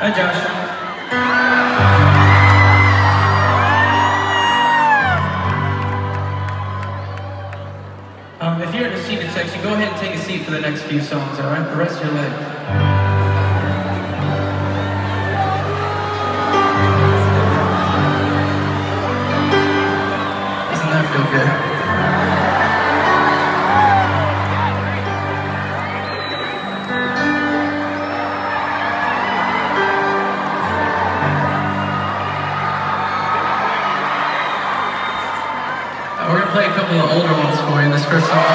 Hi, Josh. If you're in the seated section, go ahead and take a seat for the next few songs, all right? Rest your leg. Doesn't that feel good? We're gonna play a couple of older ones for you. This first song.